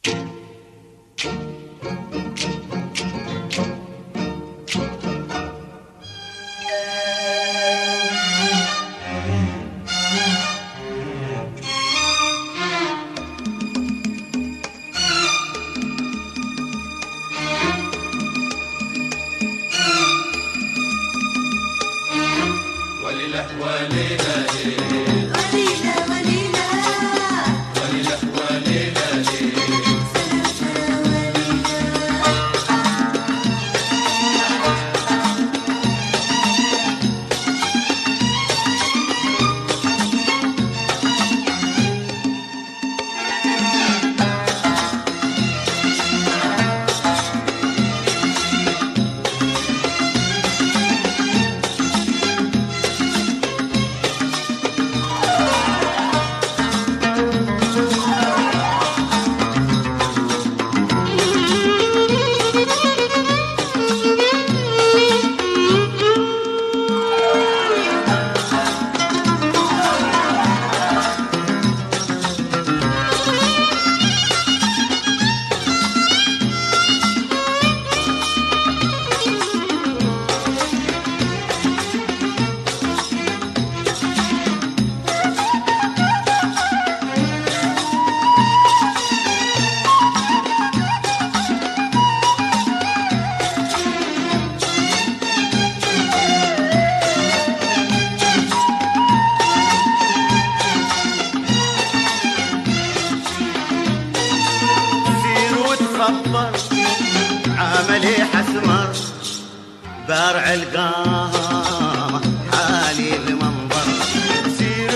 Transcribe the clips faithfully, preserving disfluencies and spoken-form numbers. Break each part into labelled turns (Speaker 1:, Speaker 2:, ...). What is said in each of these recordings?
Speaker 1: عملي حسمر بارع القامة حالي المنظر سير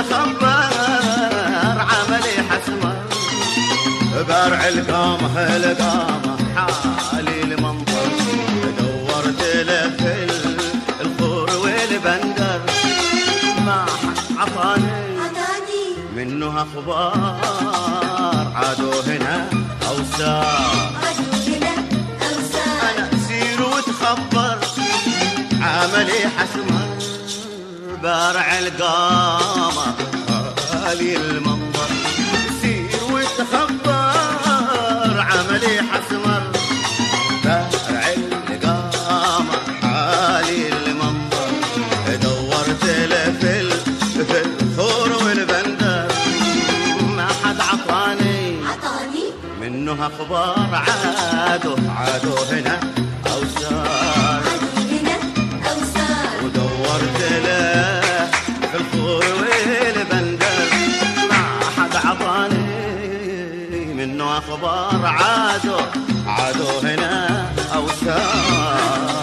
Speaker 1: وتخبر عملي حسمر بارع القامة القامة حالي المنظر دورت له في الخور والبندر ما حد عطاني منه اخبار عادوا هنا اوسار خبر عملي حسمر بارع القامة خالي المنظر سير وتخبر عملي حسمر بارع القامة خالي المنظر دورت له في الخور والبندر ما حد عطاني منه اخبار عادوا عادوا هنا أوسار ودورت له في الخور والبندر ما حد عطاني منه أخبار عادوا عادوا هنا أوسار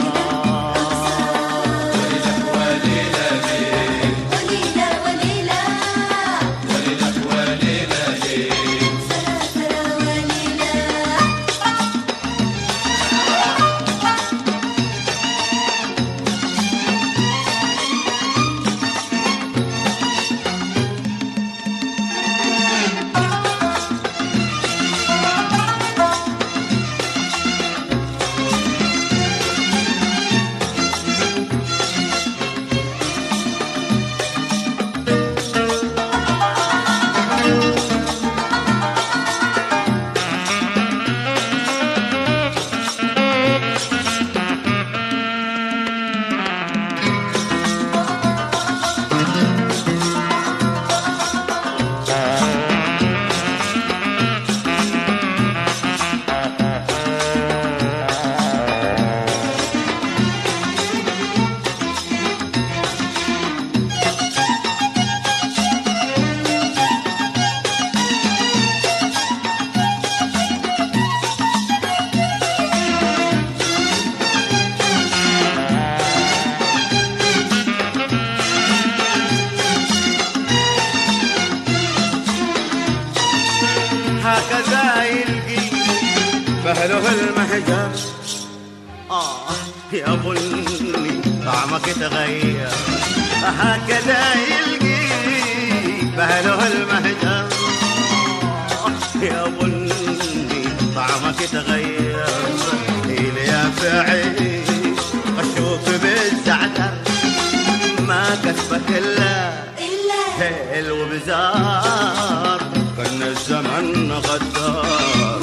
Speaker 1: هكذا يلقي بهله المهجر آه يا بني طعمك تغير هكذا يلقي بهله المهجر آه يا بني طعمك تغير إلي يا فعي غشوك بالزعتر ما كسبك إلا هيل وبزار كان الزمن غدار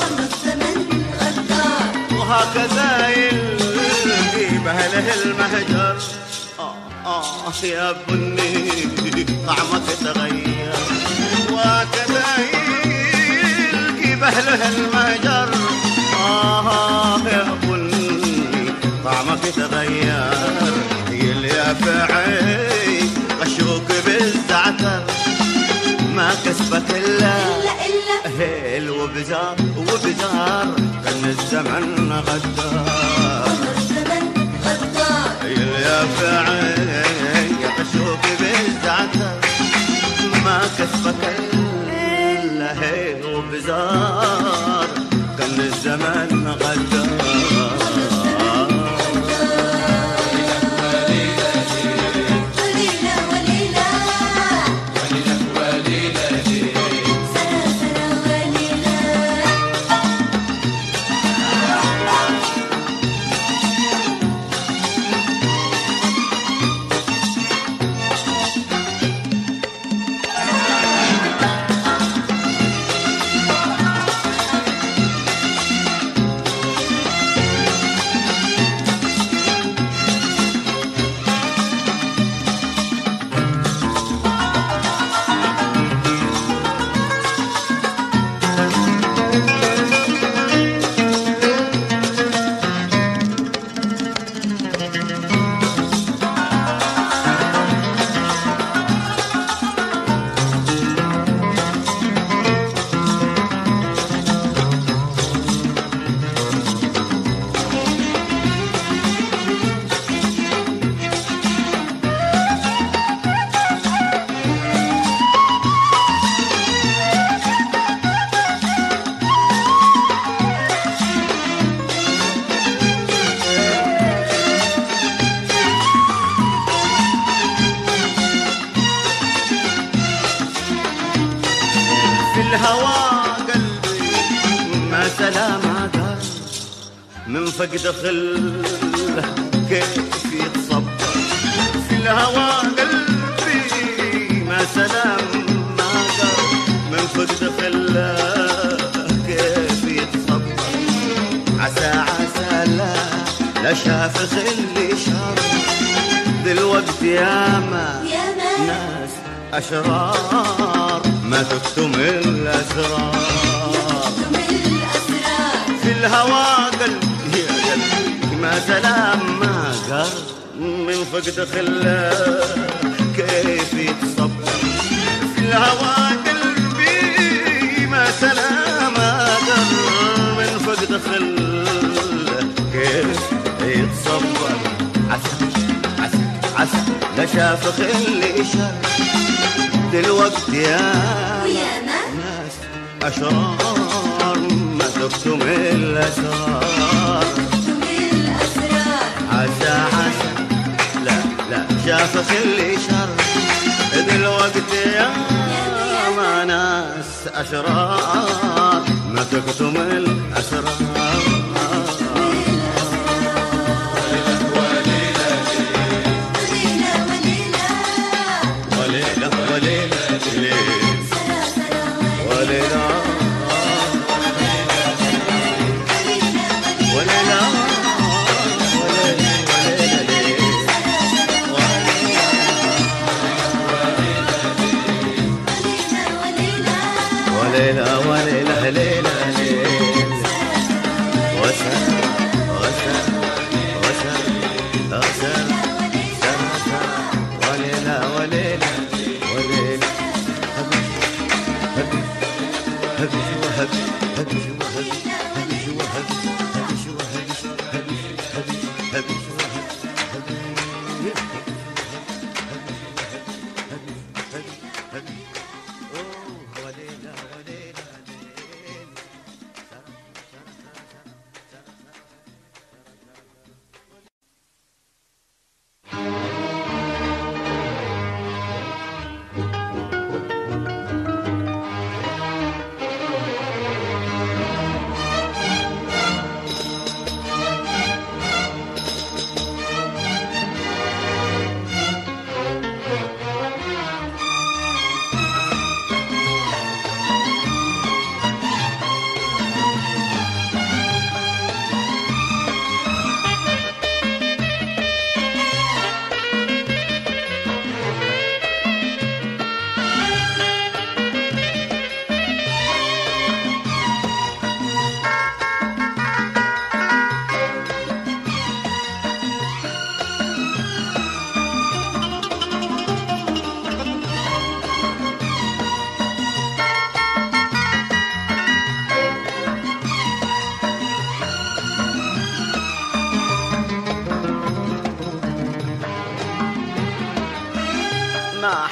Speaker 1: المهجر. آه آه يا بني طعمك تغير، وكذا يلقي بهله المهجر. آه يا بني طعمك تغير، يليافعي غشوك بالزعتر، ما كسبك إلا هيل وبزار وبزار، كان الزمن غدار. يليافعي غشوك بالزعتر، ما كسبك إلا هيل وبزار، كان الزمن غدار. الهوى قلبي ما سلامة قال، من فقد خل كيف يتصبر. في الهوى قلبي ما سلام ما قال، من فقد خل كيف يتصبر. عسى عسى لا لا شاف خلي شر، دلوقتي ياما ناس أشرار ما تكتم الأسرار. في الهوى قلبي يا قلبي ما سلام ما قر، من فقد خلا كيف يتصبر. في الهوى قلبي ما سلام ما قر، من فقد خلا كيف يتصبر. عسى عسى عسى لا شاف خلي شر، دلوقتي يا ناس أشرار ما تكتم الأسرار. عسى عسى لا لا شاف خلي شر، دلوقتي يا ما ناس أشرار ما تكتم الأسرار. وليلة وليلة ليلة ليلة وسا وسا وسا وسا وليلة وليلة وليلة هبي هبي هبي هبي هبي هبي شو هبي هبي شو هبي هبي هبي هبي شو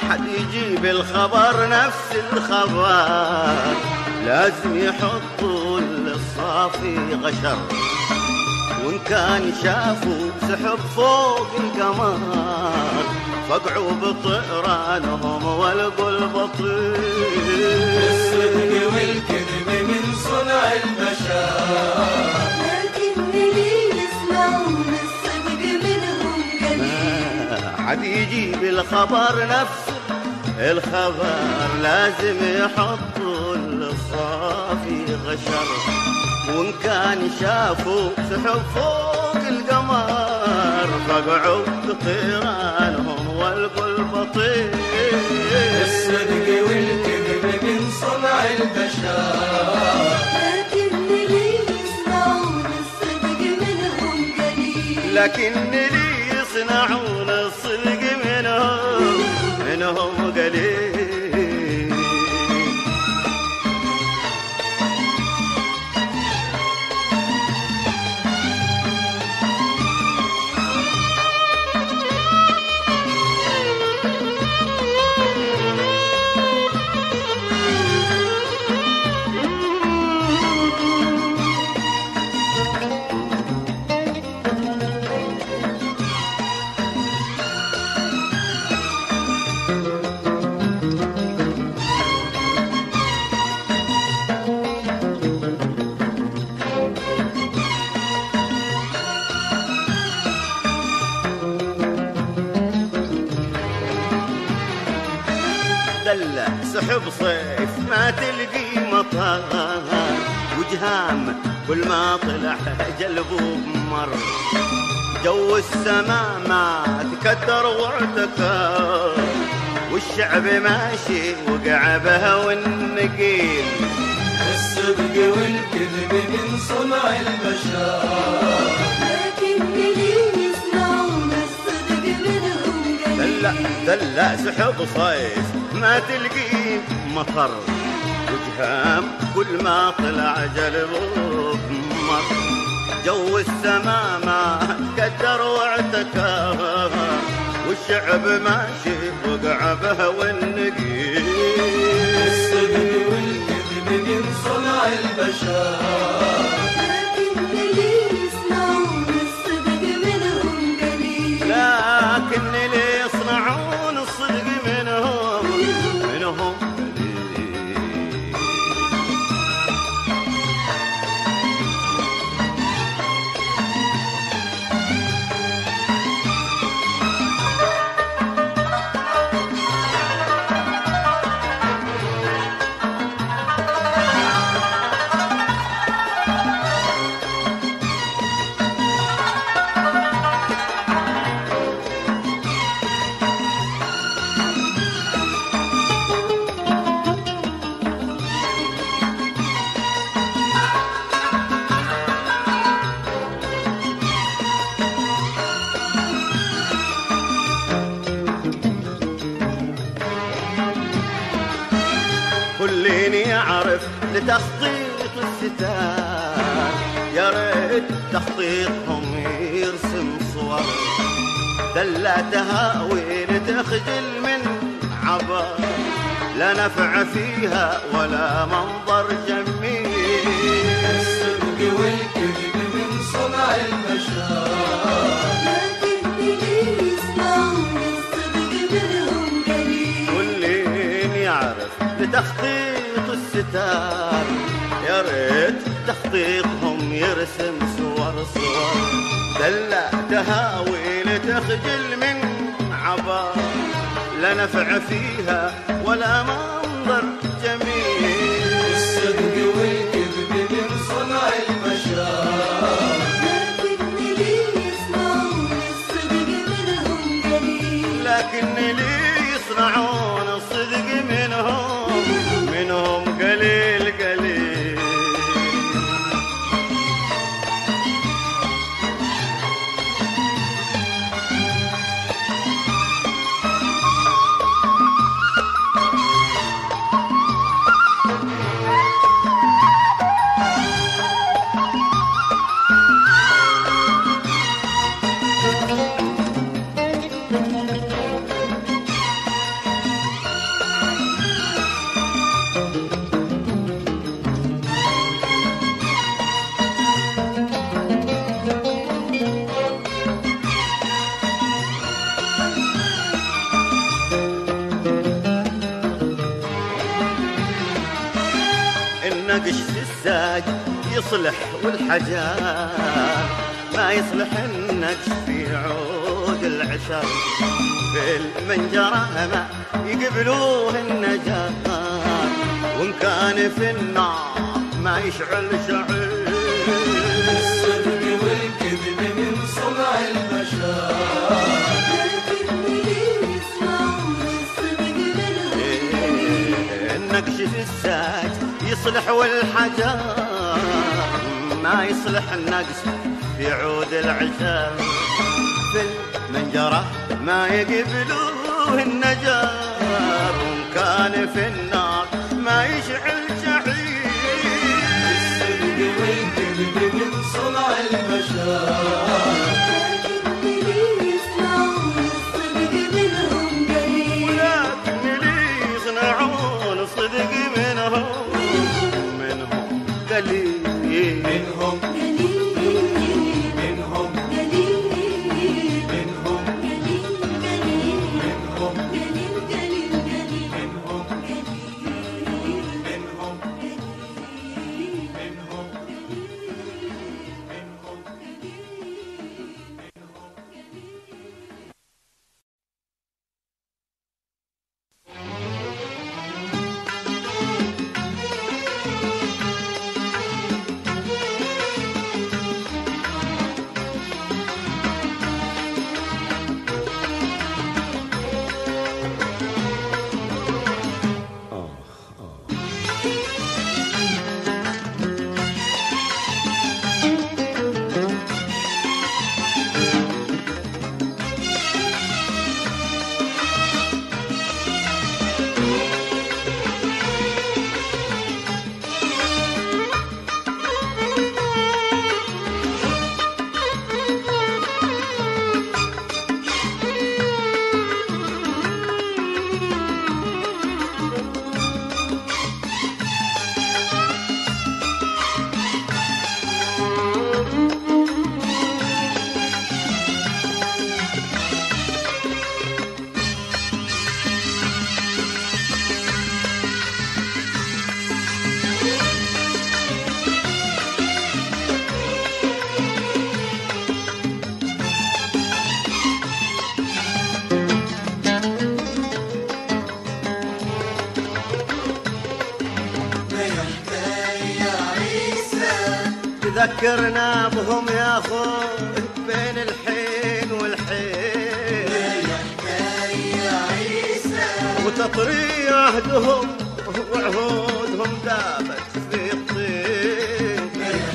Speaker 1: حد يجيب الخبر نفس الخبر، لازم يحطوا للصافي غشر. وإن كان شافوا سحب فوق القمر، فقعوا بطيرانهم والقوا البطير.
Speaker 2: الصدق والكذب من صنع البشر،
Speaker 3: لكن اللي يسمعون الصدق منهم قليل.
Speaker 1: حد يجيب الخبر نفس الخبر، لازم يحطوا للصافي غشر. وإن كان شافوا سحب فوق القمر، فقعوا بطيرانهم والقوا البطير.
Speaker 2: الصدق والكذب من صنع البشر،
Speaker 3: لكن اللي يسمعون الصدق منهم قليل.
Speaker 1: لكن اللي يصنعون الصدق منهم منهم قليل. دلة سحب صيف ما تلقي مطر، وجهام كل ما طلع جلبه بمر. جو السما ما تكدر واعتكر، والشعب ماشي وقع بها والنقيل.
Speaker 2: الصدق والكذب من صنع البشر،
Speaker 3: لكن اللي يسمعون الصدق منهم قليل.
Speaker 1: دلة دلة سحب صيف ما تلقي مطر، وجهام كل ما طلع جلبه بمر. جو السما ما تكدر واعتكر، والشعب ماشي وقع بها والنقيل.
Speaker 2: الصدق والكذب من صنع البشر،
Speaker 3: لكن اللي يسمعون الصدق منهم قليل.
Speaker 1: لكن اللي يصنعون الصدق منهم منهم قليل. كلين يعرف لتخطيط الستار، يا ريت تخطيطهم يرسم صور. دلة تهاوي تخجل من عبر، لا نفع فيها ولا منظر جميل.
Speaker 2: الصدق والكذب من صنع البشر،
Speaker 3: لكن اللي يسمعون الصدق منهم قليل.
Speaker 1: كلين يعرف لتخطيط الستار، يا ريت تخطيطهم يرسم صور صور. دلة تهاوي لتخجل من عبر، لا نفع فيها ولا منظر جميل.
Speaker 2: الصدق والكذب من صنع البشر،
Speaker 3: لكن اللي يسمعون الصدق منهم قليل.
Speaker 1: لكن اللي يصنعون الصدق منهم منهم قليل قليل. الساج يصلح والحجار، ما يصلح النجس في عود العشر. في المنجرة ما يقبلوه النجار، وإن كان في النار ما يشعل شعير.
Speaker 2: الصدق والكذب من صنع البشر،
Speaker 1: النقش في الساج يصلح والحجر، ما يصلح النقش في عود العشر. في المنجرة ما يقبلوه النجار، وإن كان في النار ما يشعل شعير.
Speaker 2: الصدق والكذب من صنع البشر، منهم منهم منهم
Speaker 1: ذكرنا بهم يا اخوي بين الحين والحين،
Speaker 3: يا عيسى
Speaker 1: وتطري عهدهم وعهودهم ذابت في الطين.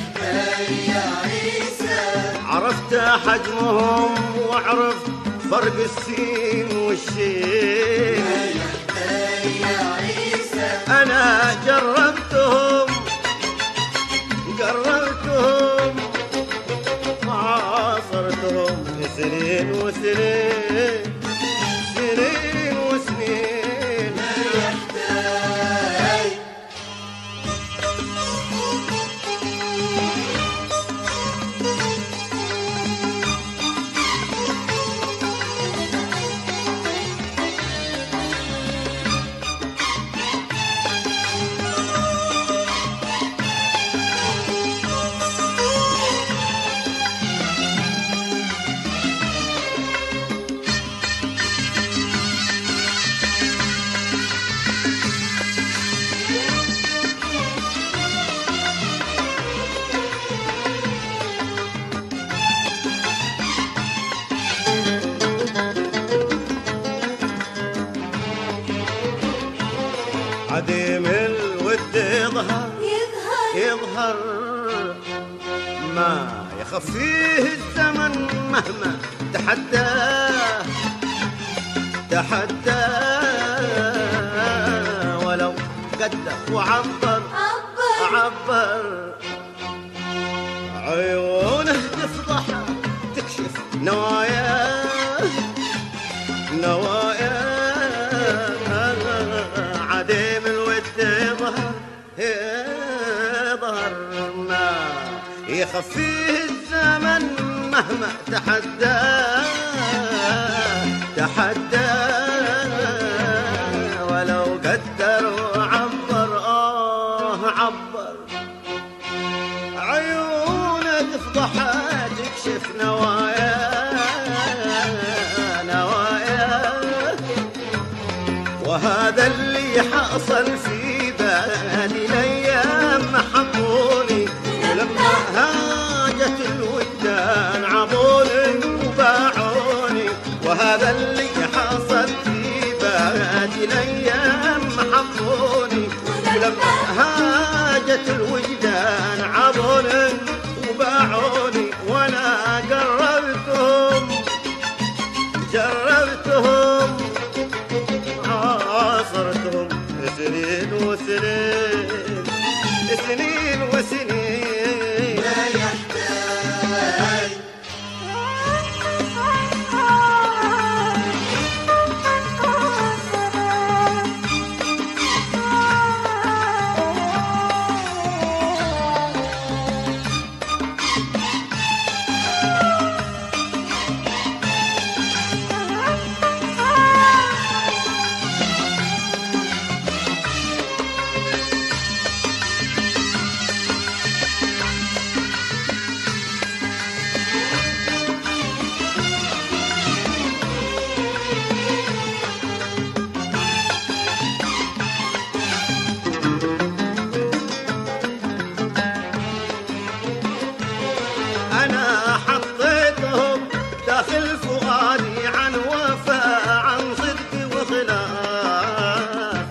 Speaker 3: يا عيسى
Speaker 1: عرفت حجمهم وعرف فرق السين والشين.
Speaker 3: يا عيسى
Speaker 1: انا جربتهم قررتهم عاصرتهم سنين وسنين سنين وسنين. عديم الود يظهر يظهر ما يخفيه الزمن مهما تحداه تحداه، ولو قدر وعبر عبر عيونه تفضح تكشف نواياه نواياه. عديم الود يظهر يظهر ما يخفيه الزمن مهما تحداه تحداه، ولو قدر وعبر آه عبر وضحت تكشف نوايا نوايا، وهذا اللي حصل في بالي الايام حطوني، ولما هاجت الودان عبوني وباعوني، وهذا اللي حصل في بالي الايام حطوني، ولما هاجت الوجدان عبوني وباعوني، وانا قربتهم جربتهم عاصرتهم سنين وسنين سنين وسنين.
Speaker 3: ما يحتاج
Speaker 1: أنا حطيتهم داخل فؤادي عن وفاء عن صدق وخلاف،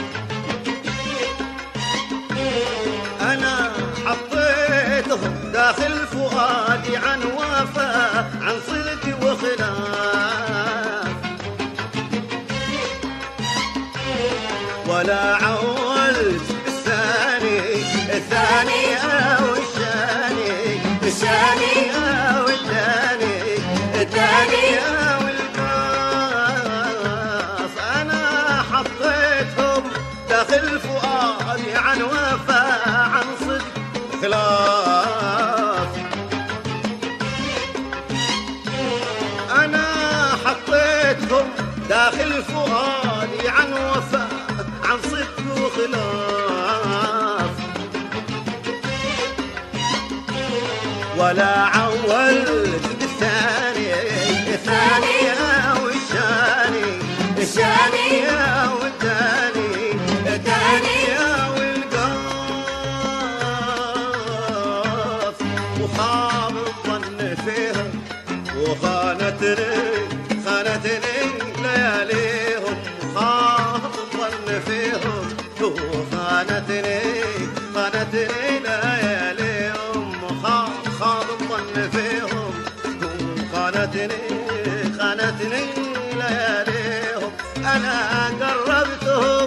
Speaker 1: أنا حطيتهم داخل فؤادي عن وفاء عن صدق وخلاف، ولا عولت الثاني الثاني أو الشاني الثاني أو الثاني الثاني أو القاف، أنا حطيتهم داخل فؤادي عن وفاء عن صدق خلاف، أنا حطيتهم داخل فؤادي عن وفاء عن صدق وخلاف، ولا عولت بالثاني الثاني أو الشاني الشاني أو الثاني الثاني أو القاف، وخاب الظن فيهم وخانتني خانتني لياليهم، خاب الظن فيهم وخانتني خانتني لياليهم، خاب الظن فيهم خانتني خانتني لياليهم، أنا قربتهم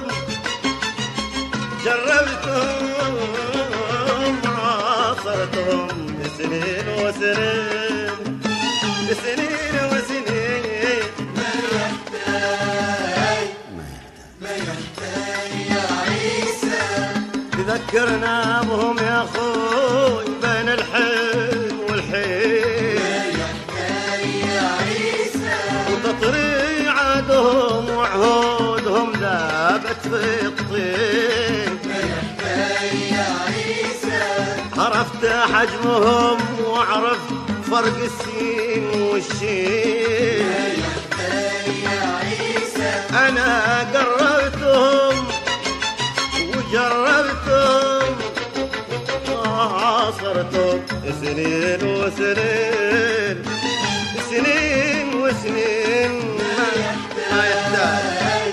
Speaker 1: جربتهم عاصرتهم سنين وسنين سنين وسنين.
Speaker 3: ما يحتاج ما يحتاج يا عيسى،
Speaker 1: تذكرنا بهم يا اخوي بين الحين والحين،
Speaker 3: ما يحتاج يا عيسى،
Speaker 1: وتطري عادهم وعهودهم ذابت في الطين،
Speaker 3: ما يحتاج يا عيسى،
Speaker 1: عرفت حجمهم وعرفت فرق السين والشين،
Speaker 3: ما يحتاج يا عيسى،
Speaker 1: أنا قررتهم وجربتهم عاصرتهم سنين وسنين سنين وسنين. ما يحتاج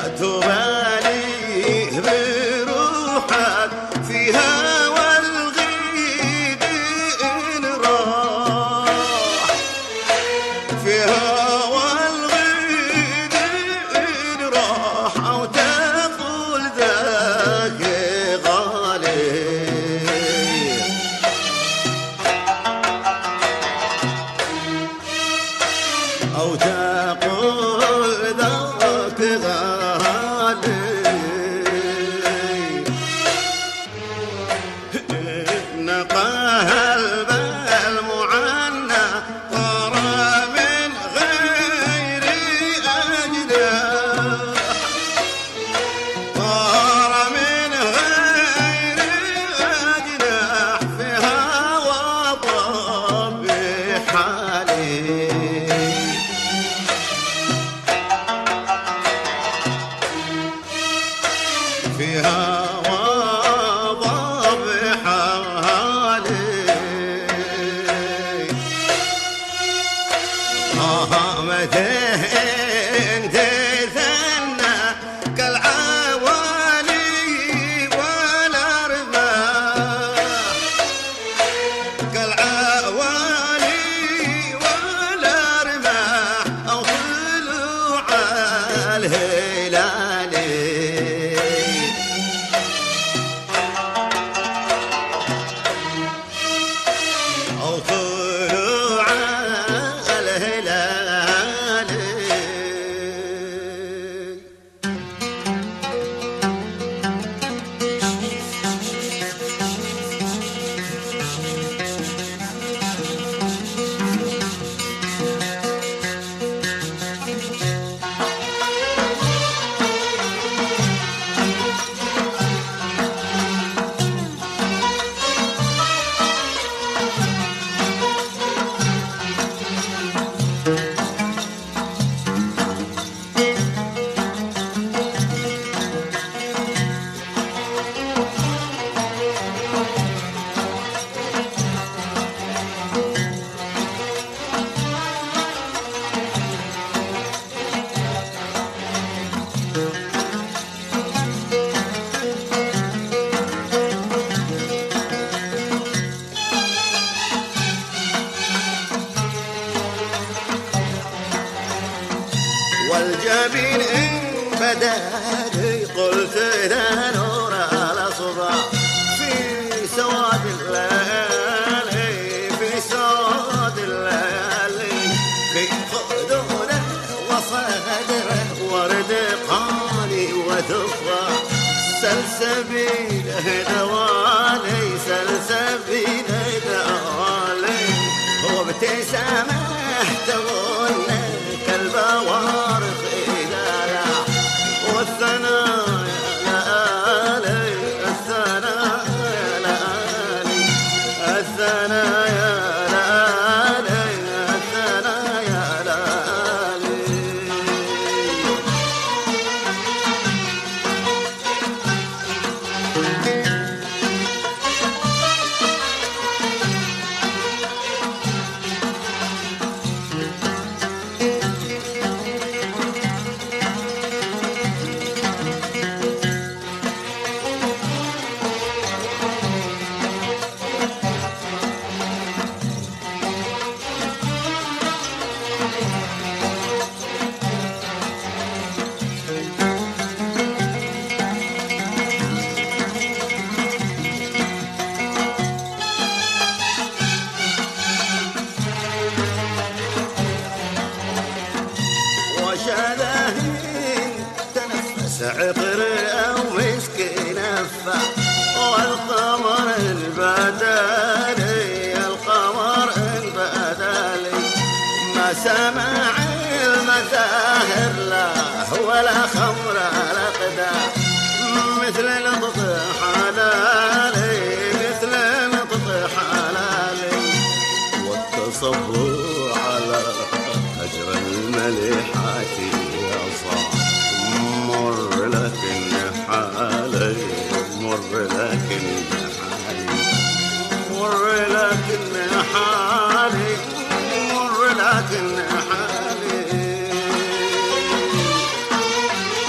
Speaker 1: تبالي بروحك فيها والغيد إن راح فيها والغيد إن راح أو تقول ذاك غالي أو تقول ذاك غالي نقاها البال معنى طار من غير أجناح طار من غير أجناح فيها وطب حالي فيها وضب حالي آه متين تثنى كالعوالي والأرباح كالعوالي والأرباح أو طلوع الهلالي أو طلوع الهلال والجبين إن بدالي قلت ذا نور الأصبع في سواد الليالي في سواد الليالي في خدوده وصدره ورد قاني وتفاح سلسبيله دوالي سلسبيله دوالي هو ابتسامه تغنى كالبوارق إذا لاح والثنايا لآلي الثنايا لآلي الثنايا لآلي الثنايا لآلي عطر أو مسك نفع والقمر البدالي القمر البدالي ما سمع المزاهر لا ولا خمر الأقدار مثل لطف حلالي مثل لطف حلالي والتصبر على أجر المليحات يا صاح مر لكن حالي مر لكن حالي مر لكن حالي مر لكن حالي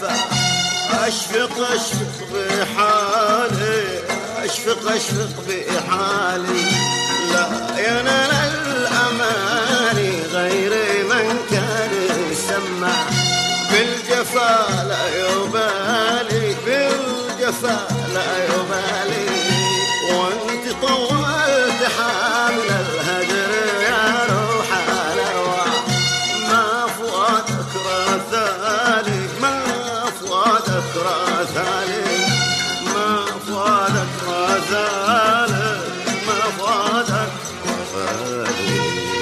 Speaker 1: الجفا أشفق أشفق بحالي أشفق أشفق بحالي لا ينال الأماني غير من كان يسمع بالجفا لا يبالي بالجفا لا يبالي وانت طولت حامل الهجر يا روح الأرواح ما فؤادك راثالي ما فؤادك راثالي ما فؤادك راثالي ما فؤادك راثالي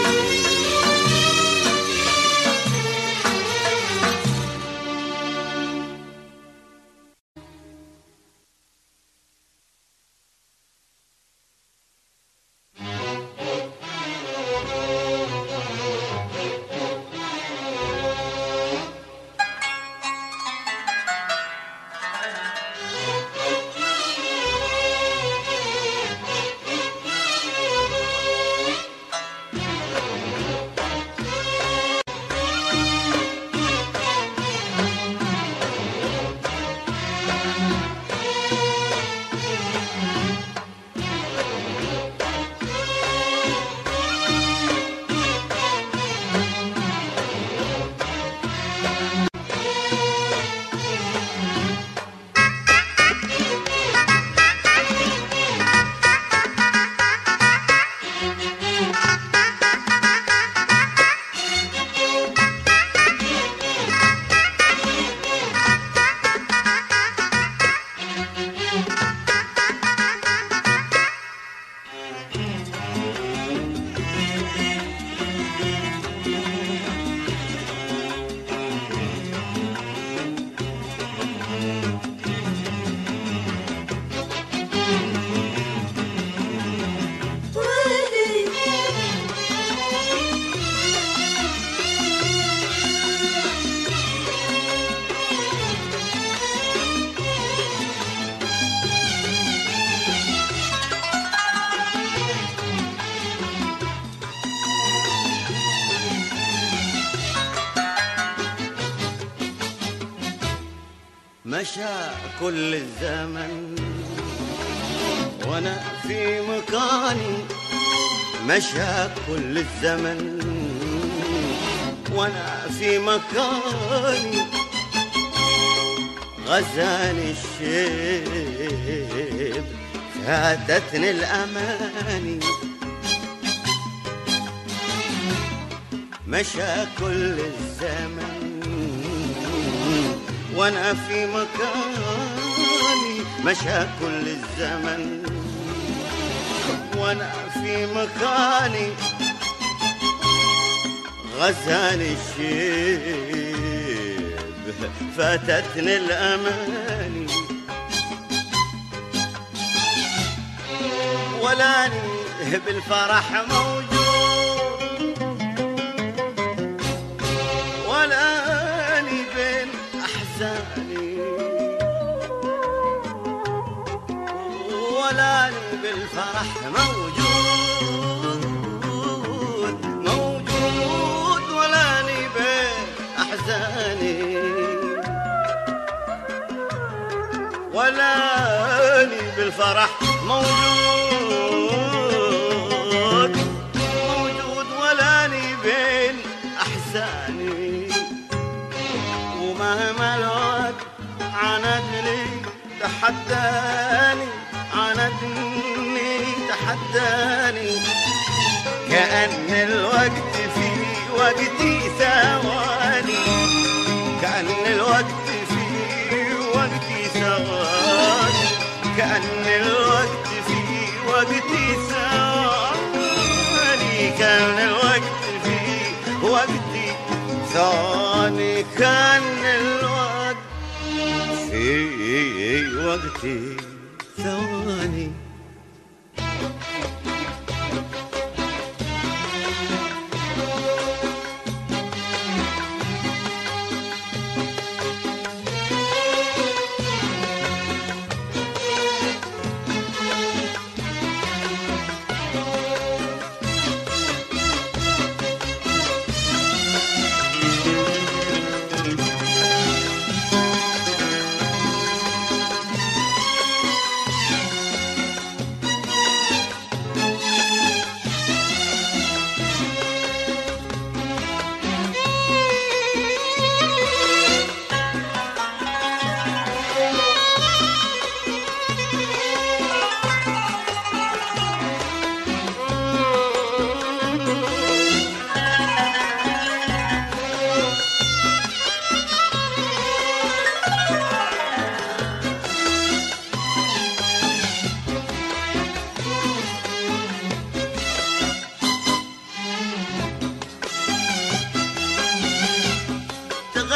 Speaker 1: مشى كل الزمن وانا في مكاني مشى كل الزمن وانا في مكاني غزاني الشيب فاتتني الاماني مشى كل الزمن وانا في مكاني مشى كل الزمن وانا في مكاني غزاني الشيب فاتتني الاماني ولاني بالفرح موجود ولاني بين أحزاني ولاني بالفرح موجود موجود ولاني بين أحزاني ولاني بالفرح موجود موجود ولاني بين أحزاني ومهما الوقت عاندني تحداني عاندني تحداني كأن الوقت في وقتي ثواني كأن الوقت في وقتي ثواني كأن الوقت في وقتي ثواني كأن الوقت في وقتي ثواني كان الوقت في وقتي ثواني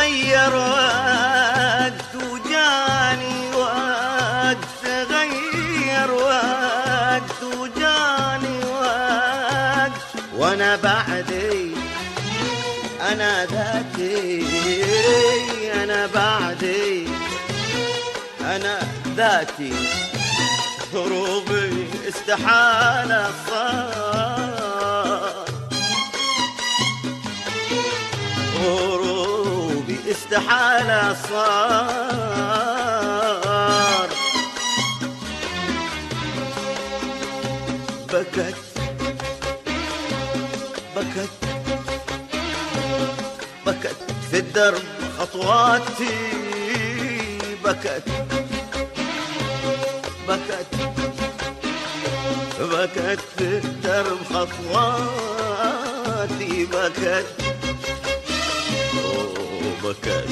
Speaker 1: غير وقت وجاني وقت، غير وقت وجاني وقت، وانا بعدي انا ذاتي، انا بعدي انا ذاتي، هروبي استحالة صار، هروبي استحالة صار. بكت بكت بكت في الدرب خطواتي، بكت بكت بكت في الدرب خطواتي، بكت أوه بكت.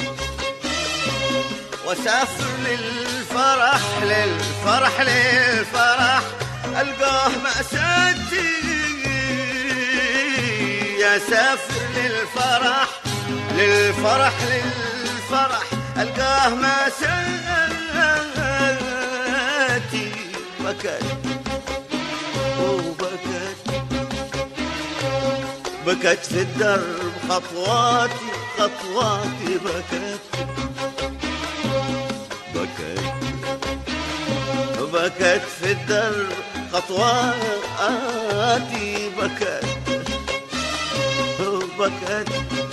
Speaker 1: واسافر للفرح للفرح للفرح، القاه مأساتي، اسافر للفرح للفرح للفرح، القاه مأساتي، بكت وبكت بكت في الدرب خطواتي خطواتي، بكت بكت بكت في الدرب خطواتي، بكت بكت.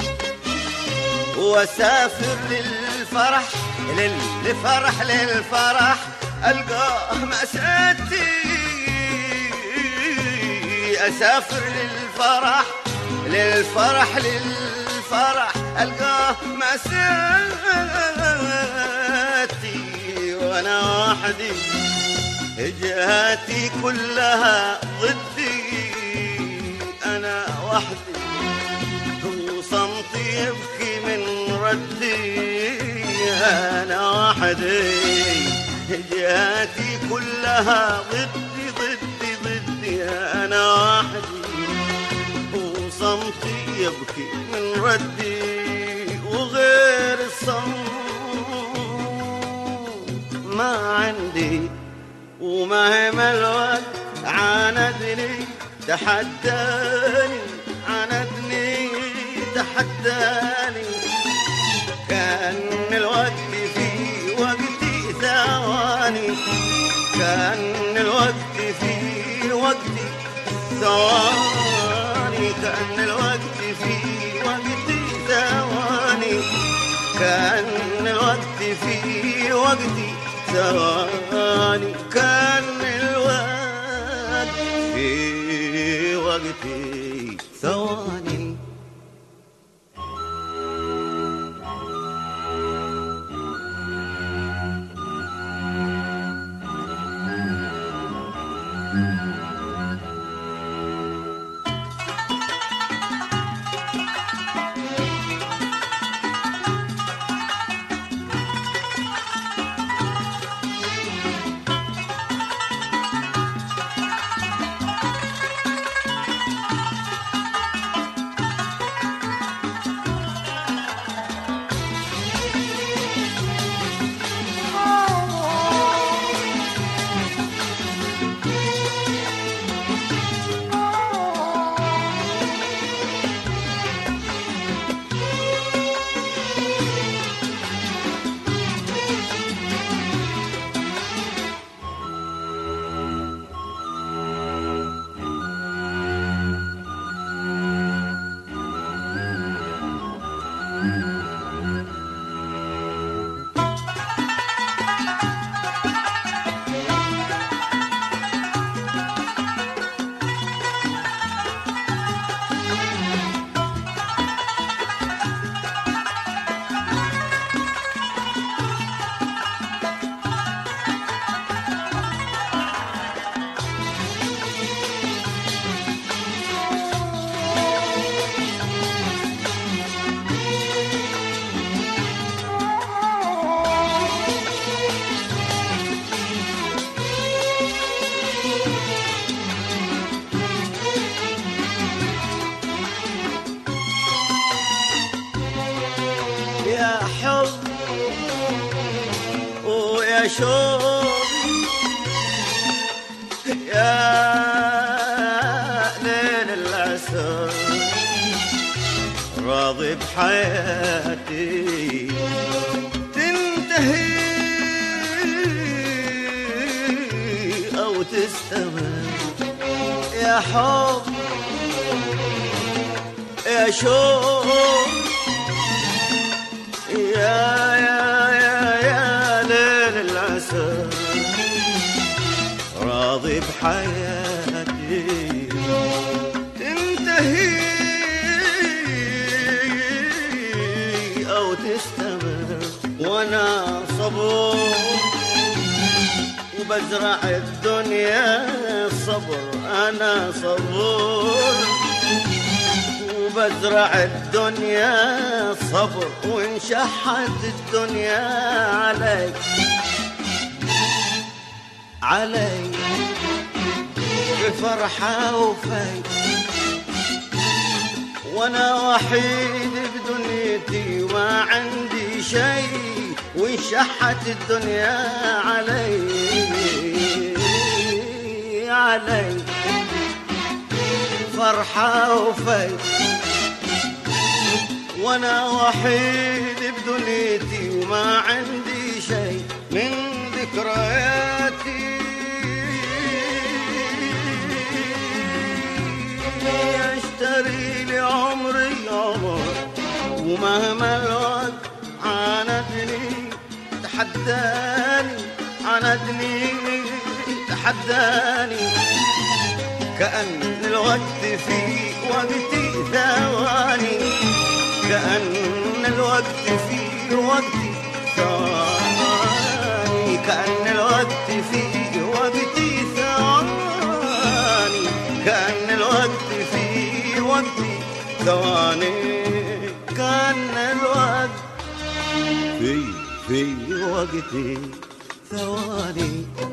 Speaker 1: واسافر للفرح للفرح للفرح، القاه مأساتي، اسافر للفرح للفرح للفرح، القاه مأساتي، وانا وحدي جهاتي كلها ضدي، انا وحدي وصمتي يبكي من ردي، انا وحدي جهاتي كلها ضدي ضدي ضدي، انا وحدي وصمتي يبكي من ردي، وغير الصمت ما عندي، ومهما الوقت عاندني تحداني، عاندني تحداني، كان الوقت في وقتي ثواني، كان الوقت في وقتي ثواني، كان الوقت في وقتي ثواني، كان الوقت في وقتي ثواني، كان الوقت في وقتي ثواني. حب ويا شوق يا ليل العسل راضي بحياتي تنتهي أو تستمر يا حب يا شوق يا يا يا يا ليل العسل راضي بحياتي تنتهي أو تستمر وأنا صبور وبزرع الدنيا صبر أنا صبور وبزرع الدنيا صبر وإن شحت الدنيا علي علي بفرحة وفي وانا وحيد بدنيتي وما عندي شيء وإن شحت الدنيا علي علي فرحة وفي وانا وحيد بدنيتي وما عندي شيء من ذكرياتي اشتري لي عمري عمر ومهما الوقت عاندني تحداني عاندني تحداني كأن الوقت في وقتي ثواني كأن الوقت في وقتي ثواني كأن الوقت في وقتي ثواني كأن الوقت في وقتي ثواني كأن الوقت في في وقتي ثواني